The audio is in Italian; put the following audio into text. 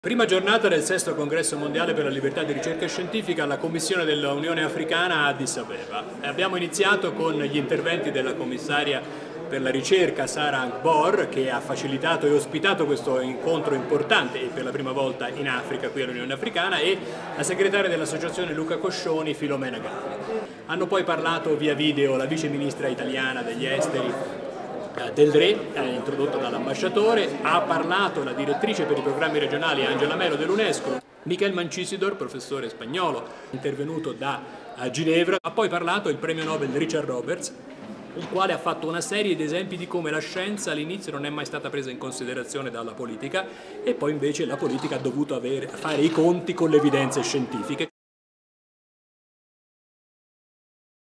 Prima giornata del VI Congresso Mondiale per la Libertà di Ricerca Scientifica alla Commissione dell'Unione Africana a Addis Abeba. Abbiamo iniziato con gli interventi della commissaria per la ricerca Sarah Bor, che ha facilitato e ospitato questo incontro importante e per la prima volta in Africa qui all'Unione Africana, e la segretaria dell'associazione Luca Coscioni, Filomena Galli. Hanno poi parlato via video la vice ministra italiana degli esteri Del Re, introdotta dall'ambasciatore, ha parlato la direttrice per i programmi regionali Angela Melo dell'UNESCO, Michel Mancisidor, professore spagnolo, intervenuto da Ginevra, ha poi parlato il premio Nobel Richard Roberts, il quale ha fatto una serie di esempi di come la scienza all'inizio non è mai stata presa in considerazione dalla politica e poi invece la politica ha dovuto fare i conti con le evidenze scientifiche.